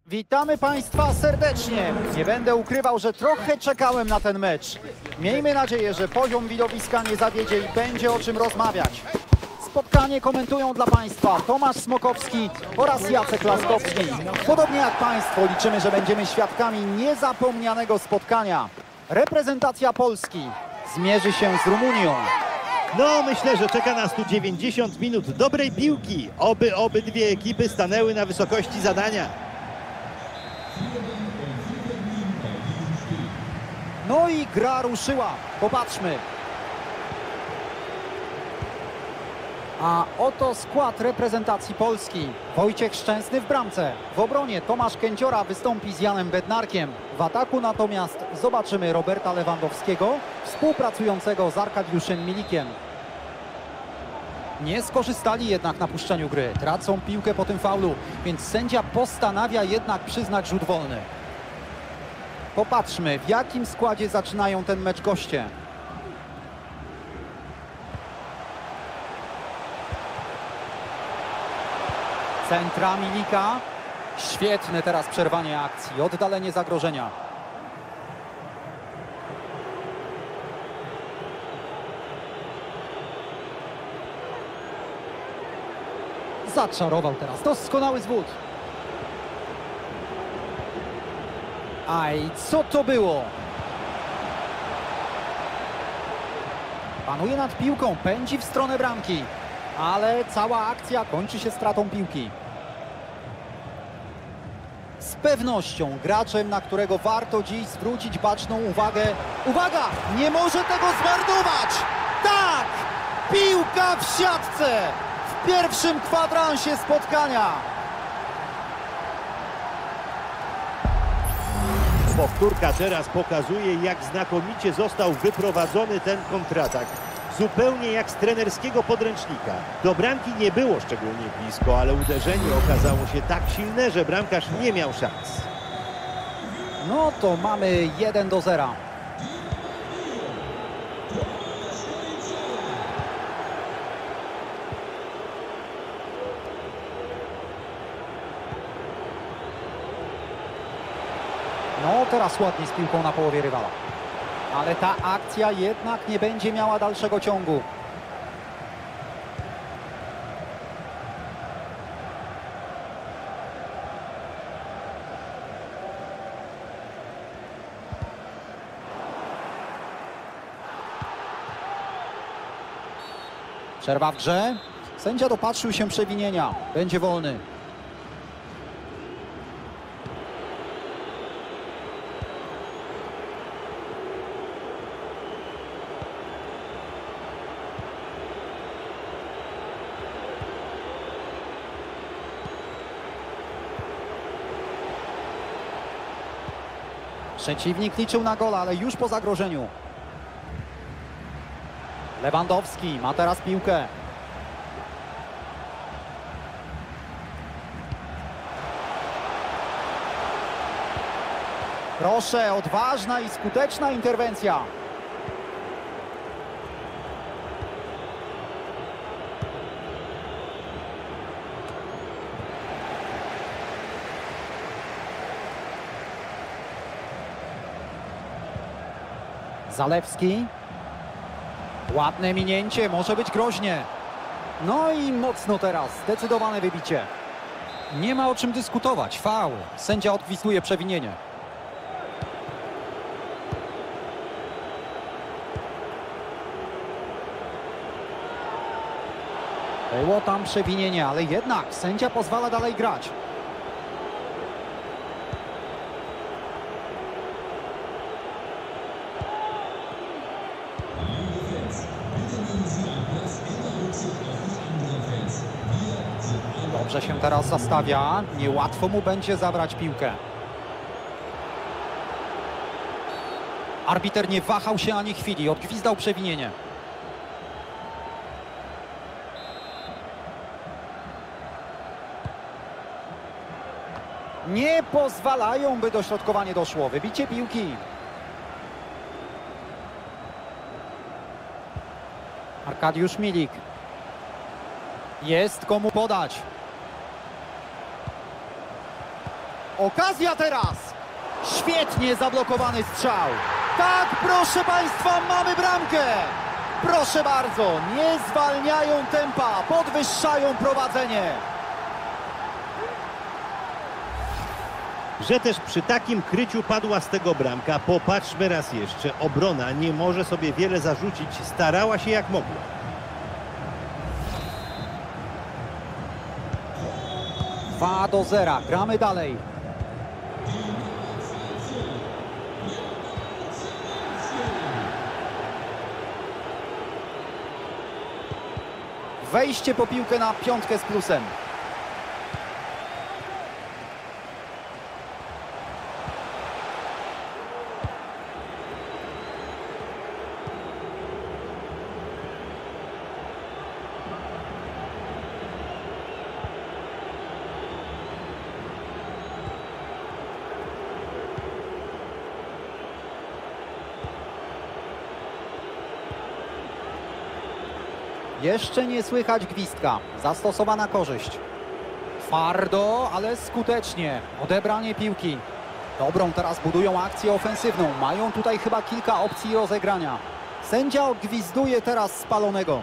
Witamy Państwa serdecznie. Nie będę ukrywał, że trochę czekałem na ten mecz. Miejmy nadzieję, że poziom widowiska nie zawiedzie i będzie o czym rozmawiać. Spotkanie komentują dla Państwa Tomasz Smokowski oraz Jacek Laskowski. Podobnie jak Państwo liczymy, że będziemy świadkami niezapomnianego spotkania. Reprezentacja Polski zmierzy się z Rumunią. No, myślę, że czeka nas tu 90 minut dobrej piłki. Oby obydwie ekipy stanęły na wysokości zadania. No i gra ruszyła. Popatrzmy. A oto skład reprezentacji Polski. Wojciech Szczęsny w bramce. W obronie Tomasz Kędziora wystąpi z Janem Bednarkiem. W ataku natomiast zobaczymy Roberta Lewandowskiego, współpracującego z Arkadiuszem Milikiem. Nie skorzystali jednak na puszczeniu gry. Tracą piłkę po tym faulu, więc sędzia postanawia jednak przyznać rzut wolny. Popatrzmy, w jakim składzie zaczynają ten mecz goście. Centra Milika. Świetne teraz przerwanie akcji, oddalenie zagrożenia. Zaczarował teraz, doskonały zwód. Aj, co to było? Panuje nad piłką, pędzi w stronę bramki. Ale cała akcja kończy się stratą piłki. Z pewnością graczem, na którego warto dziś zwrócić baczną uwagę. Uwaga! Nie może tego zmarnować! Tak! Piłka w siatce! W pierwszym kwadransie spotkania! Powtórka teraz pokazuje, jak znakomicie został wyprowadzony ten kontratak. Zupełnie jak z trenerskiego podręcznika. Do bramki nie było szczególnie blisko, ale uderzenie okazało się tak silne, że bramkarz nie miał szans. No to mamy 1-0. No teraz ładnie z piłką na połowie rywala. Ale ta akcja jednak nie będzie miała dalszego ciągu. Przerwa w grze. Sędzia dopatrzył się przewinienia. Będzie wolny. Przeciwnik liczył na gola, ale już po zagrożeniu. Lewandowski ma teraz piłkę. Proszę, odważna i skuteczna interwencja. Zalewski. Ładne minięcie, może być groźnie. No i mocno teraz, zdecydowane wybicie. Nie ma o czym dyskutować, faul. Sędzia odgwizduje przewinienie. Było tam przewinienie, ale jednak sędzia pozwala dalej grać. Dobrze się teraz zastawia. Niełatwo mu będzie zabrać piłkę. Arbiter nie wahał się ani chwili. Odgwizdał przewinienie. Nie pozwalają, by dośrodkowanie doszło. Wybicie piłki. Arkadiusz Milik. Jest komu podać. Okazja teraz! Świetnie zablokowany strzał. Tak, proszę Państwa, mamy bramkę! Proszę bardzo, nie zwalniają tempa, podwyższają prowadzenie. Że też przy takim kryciu padła z tego bramka. Popatrzmy raz jeszcze. Obrona nie może sobie wiele zarzucić. Starała się jak mogła. Dwa do 0. Gramy dalej. Wejście po piłkę na piątkę z plusem. Jeszcze nie słychać gwizdka. Zastosowana korzyść. Twardo, ale skutecznie. Odebranie piłki. Dobrą teraz budują akcję ofensywną. Mają tutaj chyba kilka opcji rozegrania. Sędzia odgwizduje teraz spalonego.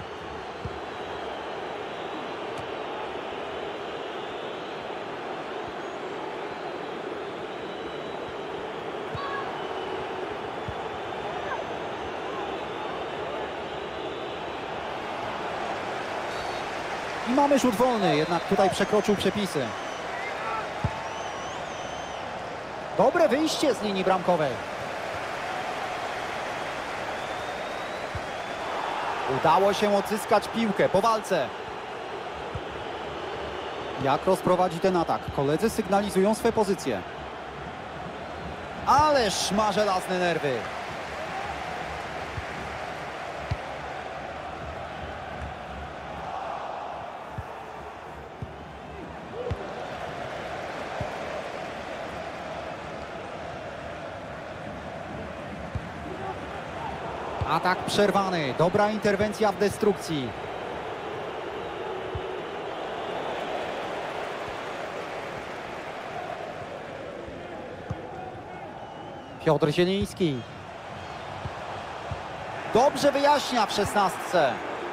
I mamy rzut wolny, jednak tutaj przekroczył przepisy. Dobre wyjście z linii bramkowej. Udało się odzyskać piłkę po walce. Jak rozprowadzi ten atak? Koledzy sygnalizują swe pozycje. Ależ ma żelazne nerwy. Atak przerwany. Dobra interwencja w destrukcji. Piotr Zieliński. Dobrze wyjaśnia w 16.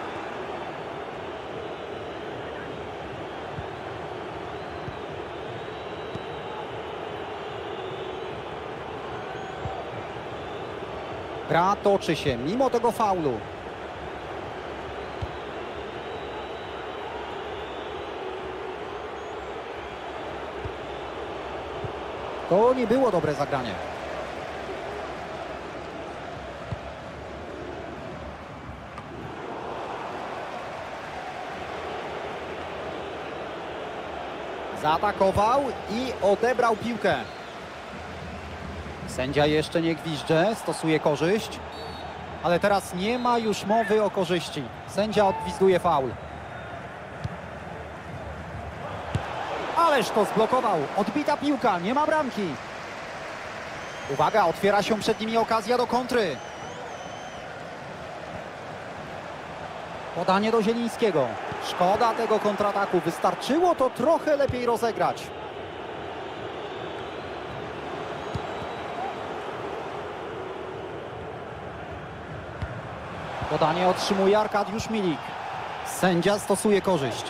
Gra toczy się mimo tego faulu. To nie było dobre zagranie. Zaatakował i odebrał piłkę. Sędzia jeszcze nie gwizdże, stosuje korzyść. Ale teraz nie ma już mowy o korzyści. Sędzia odgwizduje faul. Ależ to zblokował. Odbita piłka, nie ma bramki. Uwaga, otwiera się przed nimi okazja do kontry. Podanie do Zielińskiego. Szkoda tego kontrataku. Wystarczyło to trochę lepiej rozegrać. Podanie otrzymuje Arkadiusz Milik. Sędzia stosuje korzyść.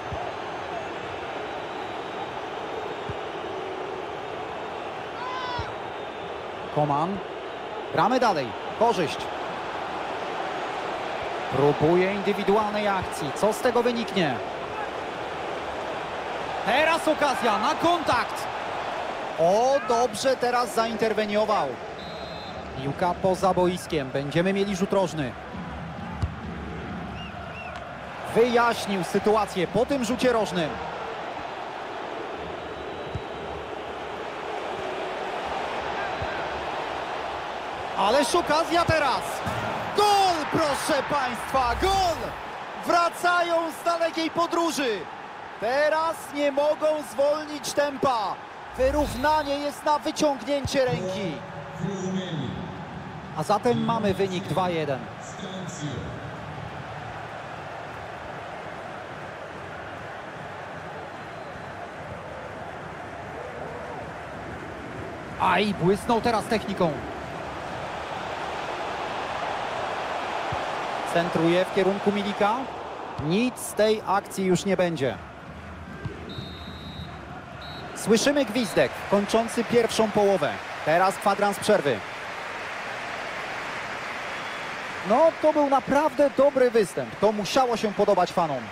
Koman. Gramy dalej. Korzyść. Próbuje indywidualnej akcji. Co z tego wyniknie? Teraz okazja na kontakt. O, dobrze teraz zainterweniował. Piłka poza boiskiem. Będziemy mieli rzut rożny. Wyjaśnił sytuację po tym rzucie rożnym. Ależ okazja teraz. Gol, proszę Państwa, gol! Wracają z dalekiej podróży. Teraz nie mogą zwolnić tempa. Wyrównanie jest na wyciągnięcie ręki. A zatem mamy wynik 2-1. Aj, błysnął teraz techniką. Centruje w kierunku Milika. Nic z tej akcji już nie będzie. Słyszymy gwizdek kończący pierwszą połowę. Teraz kwadrans przerwy. No, to był naprawdę dobry występ. To musiało się podobać fanom.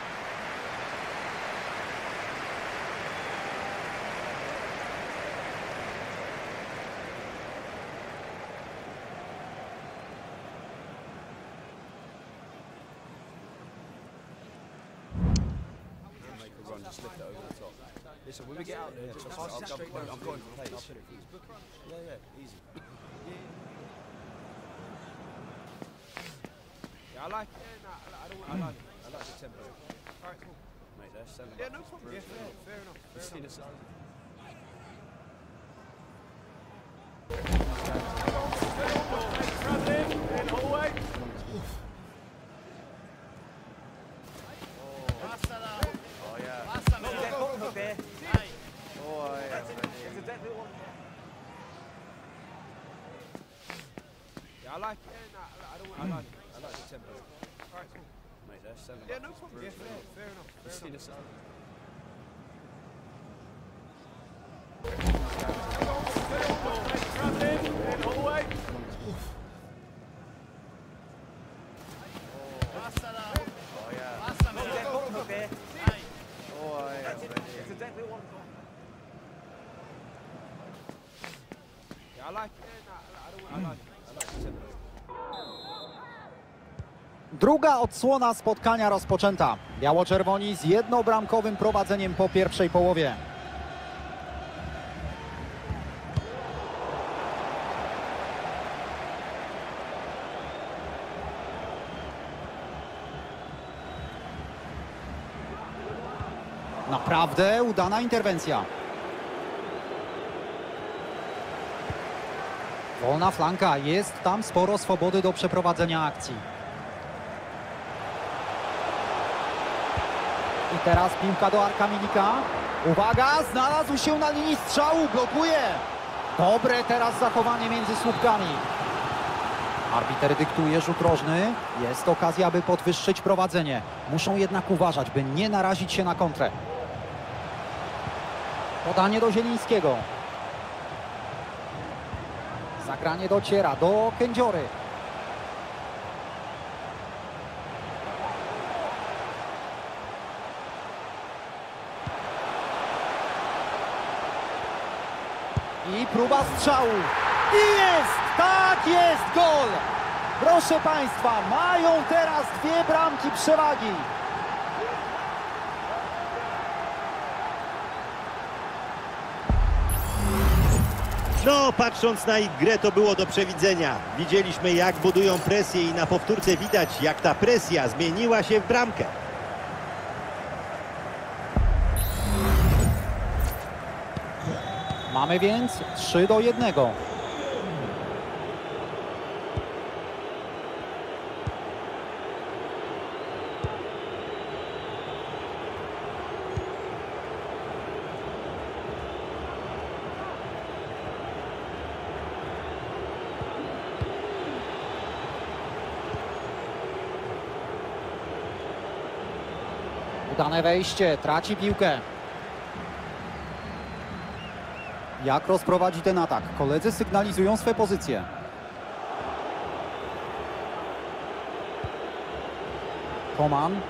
Listen, when we get out there, I'm going for pace. Yeah, easy. Yeah, I like it. I like it. I like the tempo. All right, cool. Mate, that's 7. Yeah, no problem. Yeah, fair enough. I like it. I like the tempo. All right, cool. Mate, that's 7. Yeah, no problem. Yeah, fair enough. I like it. I like the tempo. Druga odsłona spotkania rozpoczęta. Biało-czerwoni z jednobramkowym prowadzeniem po pierwszej połowie. Naprawdę udana interwencja. Wolna flanka, jest tam sporo swobody do przeprowadzenia akcji. I teraz piłka do Arka Milika. Uwaga, znalazł się na linii strzału, blokuje. Dobre teraz zachowanie między słupkami. Arbiter dyktuje rzut rożny. Jest okazja, by podwyższyć prowadzenie. Muszą jednak uważać, by nie narazić się na kontrę. Podanie do Zielińskiego. Zagranie dociera do Kędziory. I próba strzału. I jest! Tak jest! Gol! Proszę Państwa, mają teraz 2 bramki przewagi. No, patrząc na ich grę, to było do przewidzenia. Widzieliśmy, jak budują presję i na powtórce widać, jak ta presja zmieniła się w bramkę. Mamy więc 3-1. Udane wejście, traci piłkę. Jak rozprowadzi ten atak? Koledzy sygnalizują swe pozycje. Koman.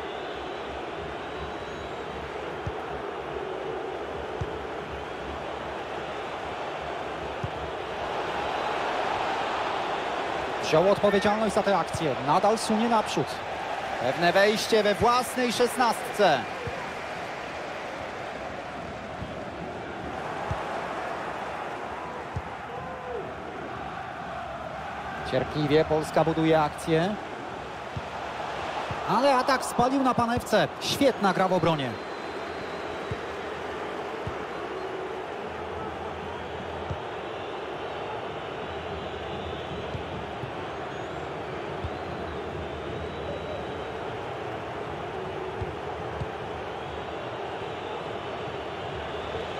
Wziął odpowiedzialność za tę akcję. Nadal sunie naprzód. Pewne wejście we własnej 16. Cierpliwie Polska buduje akcję. Ale atak spalił na panewce. Świetna gra w obronie.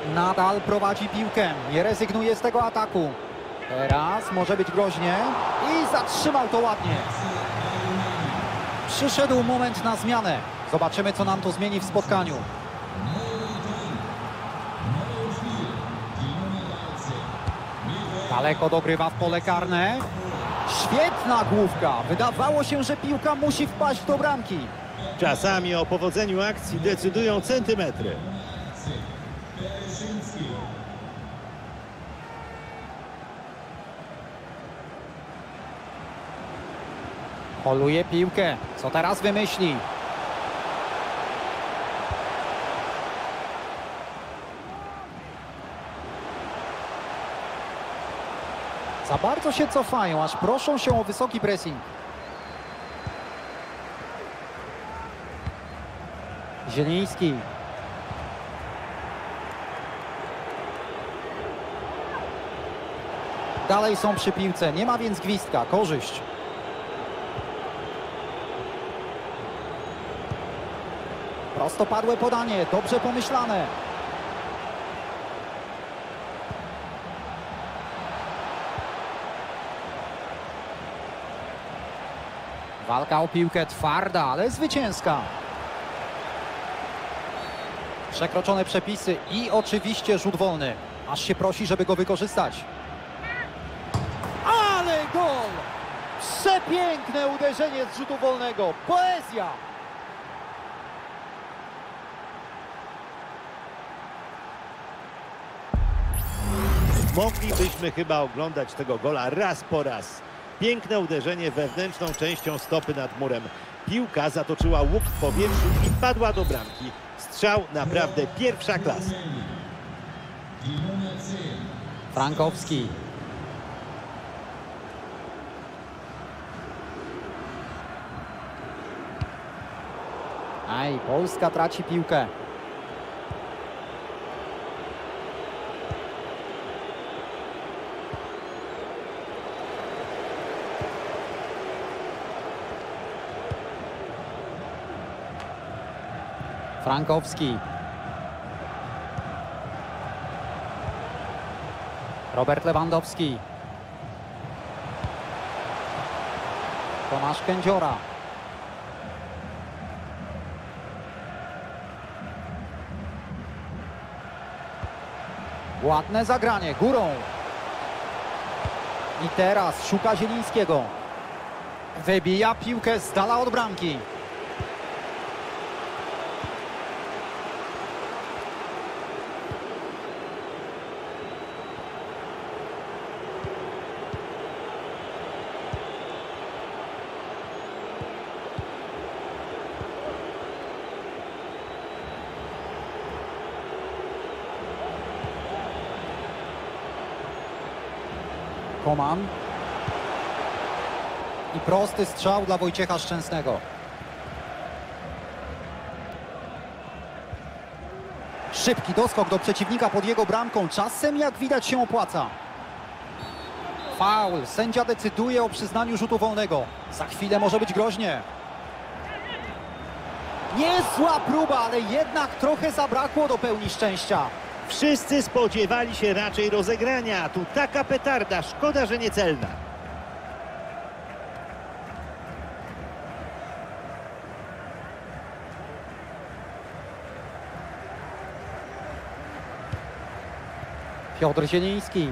Nadal prowadzi piłkę, nie rezygnuje z tego ataku. Teraz może być groźnie i zatrzymał to ładnie. Przyszedł moment na zmianę. Zobaczymy, co nam to zmieni w spotkaniu. Daleko dogrywa w pole karne. Świetna główka. Wydawało się, że piłka musi wpaść do bramki. Czasami o powodzeniu akcji decydują centymetry. Holuje piłkę. Co teraz wymyśli? Za bardzo się cofają, aż proszą się o wysoki pressing. Zieliński. Dalej są przy piłce, nie ma więc gwizdka, korzyść. Prostopadłe podanie, dobrze pomyślane. Walka o piłkę twarda, ale zwycięska. Przekroczone przepisy i oczywiście rzut wolny. Aż się prosi, żeby go wykorzystać. Ale gol! Przepiękne uderzenie z rzutu wolnego. Poezja! Moglibyśmy chyba oglądać tego gola raz po raz. Piękne uderzenie wewnętrzną częścią stopy nad murem. Piłka zatoczyła łuk w powietrzu i padła do bramki. Strzał naprawdę pierwsza klasa. Frankowski. Aj, Polska traci piłkę. Frankowski. Robert Lewandowski. Tomasz Kędziora. Ładne zagranie, górą. I teraz szuka Zielińskiego. Wybija piłkę z dala od bramki. Koman. I prosty strzał dla Wojciecha Szczęsnego. Szybki doskok do przeciwnika pod jego bramką. Czasem, jak widać, się opłaca. Faul. Sędzia decyduje o przyznaniu rzutu wolnego. Za chwilę może być groźnie. Niezła próba, ale jednak trochę zabrakło do pełni szczęścia. Wszyscy spodziewali się raczej rozegrania, a tu taka petarda, szkoda, że niecelna. Piotr Zieliński.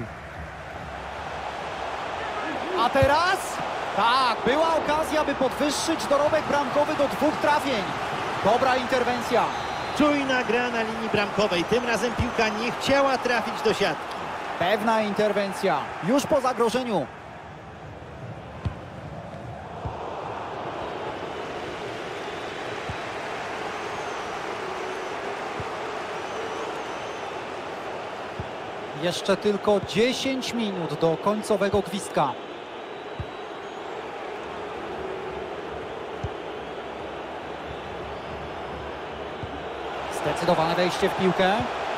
A teraz? Tak, była okazja, by podwyższyć dorobek bramkowy do 2 trafień. Dobra interwencja. Czujna gra na linii bramkowej. Tym razem piłka nie chciała trafić do siatki. Pewna interwencja. Już po zagrożeniu. Jeszcze tylko 10 minut do końcowego gwizdka. Zdecydowane wejście w piłkę.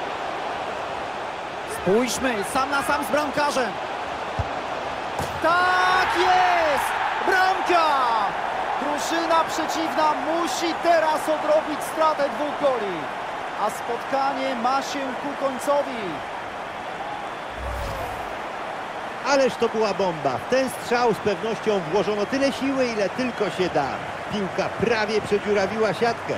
Spójrzmy, sam na sam z bramkarzem. Tak jest! Bramka! Drużyna przeciwna musi teraz odrobić stratę 2 goli. a spotkanie ma się ku końcowi. Ależ to była bomba. W ten strzał z pewnością włożono tyle siły, ile tylko się da. Piłka prawie przedziurawiła siatkę.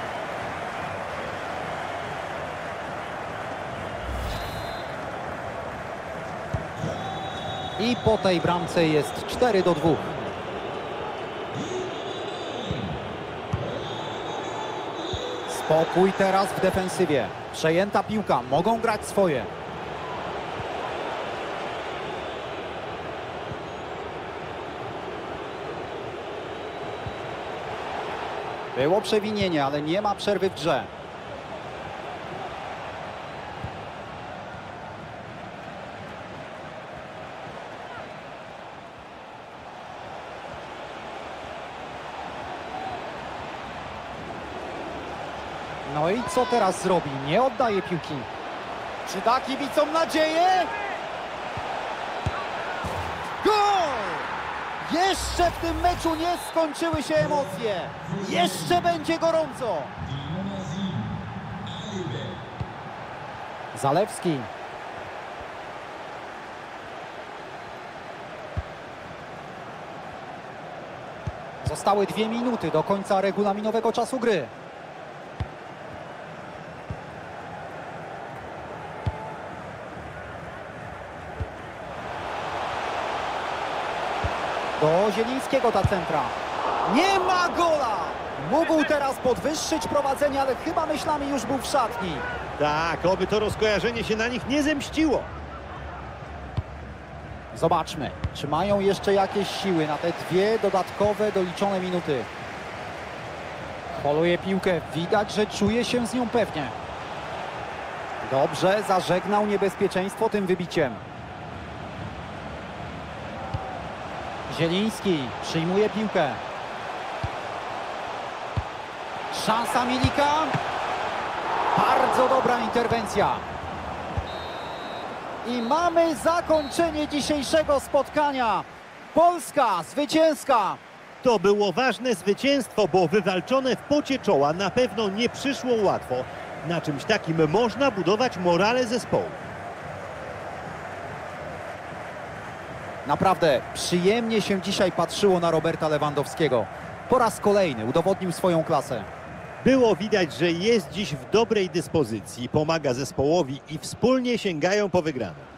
I po tej bramce jest 4-2. Spokój teraz w defensywie. Przejęta piłka, mogą grać swoje. Było przewinienie, ale nie ma przerwy w grze. No i co teraz zrobi? Nie oddaje piłki. Czy da kibicom nadzieję? Gol! Jeszcze w tym meczu nie skończyły się emocje. Jeszcze będzie gorąco. Zalewski. Zostały 2 minuty do końca regulaminowego czasu gry. Do Zielińskiego ta centra. Nie ma gola! Mógł teraz podwyższyć prowadzenie, ale chyba myślami już był w szatni. Tak, oby to rozkojarzenie się na nich nie zemściło. Zobaczmy, czy mają jeszcze jakieś siły na te 2 dodatkowe doliczone minuty. Poluje piłkę, widać, że czuje się z nią pewnie. Dobrze, zażegnał niebezpieczeństwo tym wybiciem. Zieliński przyjmuje piłkę. Szansa Milika. Bardzo dobra interwencja. I mamy zakończenie dzisiejszego spotkania. Polska zwycięska. To było ważne zwycięstwo, bo wywalczone w pocie czoła na pewno nie przyszło łatwo. Na czymś takim można budować morale zespołu. Naprawdę przyjemnie się dzisiaj patrzyło na Roberta Lewandowskiego. Po raz kolejny udowodnił swoją klasę. Było widać, że jest dziś w dobrej dyspozycji, pomaga zespołowi i wspólnie sięgają po wygraną.